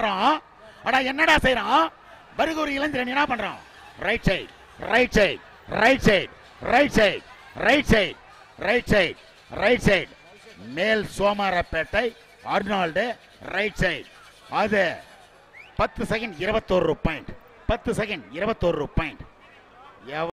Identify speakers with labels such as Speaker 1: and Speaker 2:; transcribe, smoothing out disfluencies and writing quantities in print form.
Speaker 1: பண்றான். அடா என்னடா செய்யறான்? வருகூர் இளைஞர் என்ன பண்றான்? Right side, right side, right side, right side, right side, right side, right side. மேல் சோமாரப்பேட்டை அர்னால்டு ரைட் சைடு. அது 10 செகண்ட் 21 பாயிண்ட். 10 second 21 point.